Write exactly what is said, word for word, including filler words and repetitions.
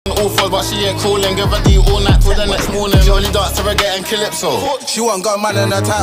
awful, but she ain't coolin'. Give her D all night till the next morning. She only dance to reggae and calypso. She won't go man in the time.